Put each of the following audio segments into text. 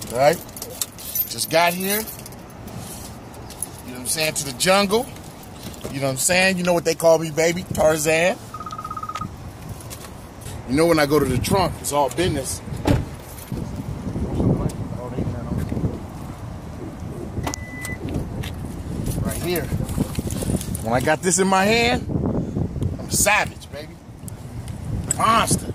All right? Just got here. You know what I'm saying? To the jungle. You know what I'm saying? You know what they call me, baby? Tarzan. You know when I go to the trunk, it's all business. Right here. When I got this in my hand, I'm a savage, baby. Monster.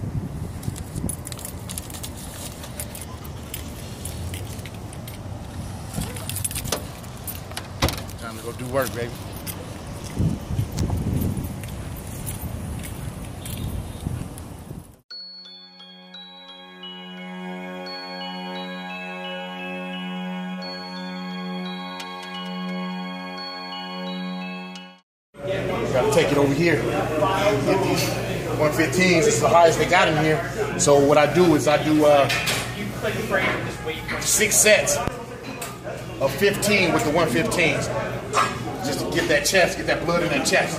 Time to go do work, baby. Gotta take it over here. Get these 115s. This is the highest they got in here. So what I do is I do 6 sets of 15 with the 115s. Just to get that chest, get that blood in that chest.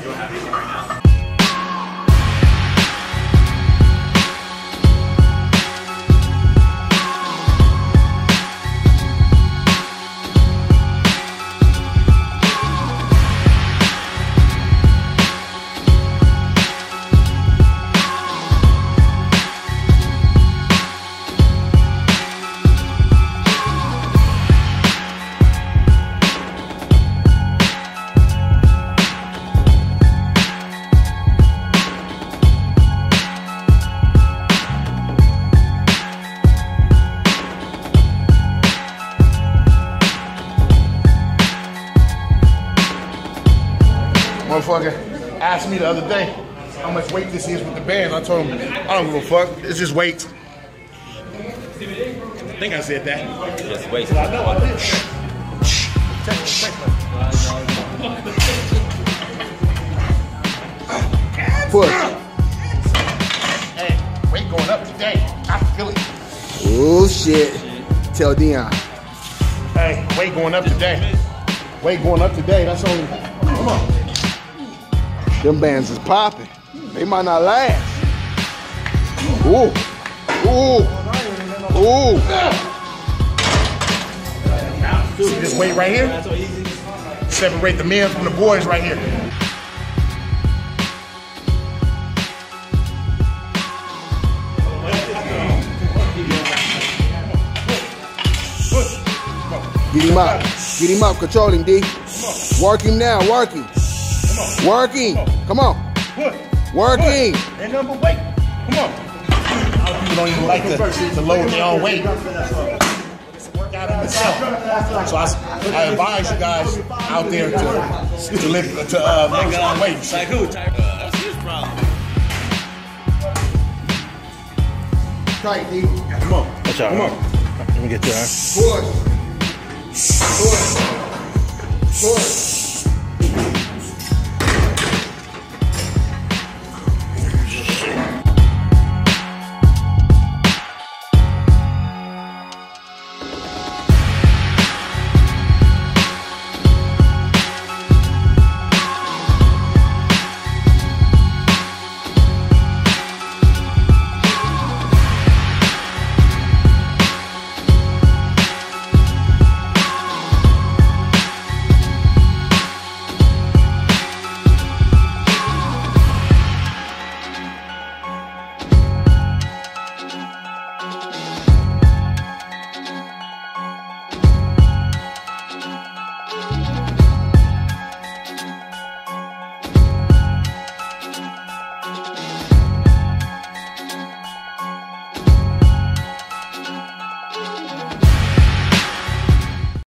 Motherfucker asked me the other day how much weight this is with the bands. I told him, I don't give a fuck. It's just weight. I think I said that. Just weight. I know I did. Push. Hey, weight going up today. I feel it. Oh shit. Tell Dion. Hey, weight going up today. Weight going up today. That's only. Come on. Them bands is popping. They might not last. Ooh. Ooh. Ooh. See this weight right here? Separate the men from the boys right here. Get him up. Get him up. Control him, D. Work him now. Work him. Working. Come on. Working. And number weight. Come on. People don't even like to load their own weight. It's a workout in itself. So I advise you guys out there to make your own weight. Like who? That's his problem. Tight, D. Come on. Watch out. Come on. Let me get you, huh? Push. Push. Push.